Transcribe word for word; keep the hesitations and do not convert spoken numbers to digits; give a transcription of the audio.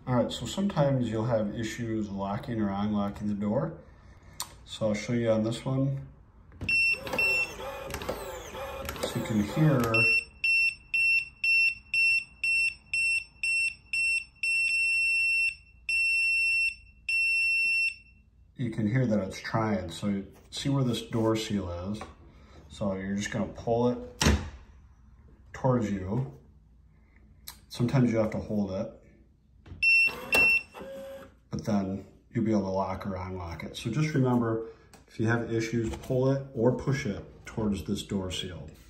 All right, so sometimes you'll have issues locking or unlocking the door. So I'll show you on this one. So you can hear you can hear that it's trying. So see where this door seal is. So you're just gonna pull it towards you. Sometimes you have to hold it, but then you'll be able to lock or unlock it. So just remember, if you have issues, pull it or push it towards this door seal.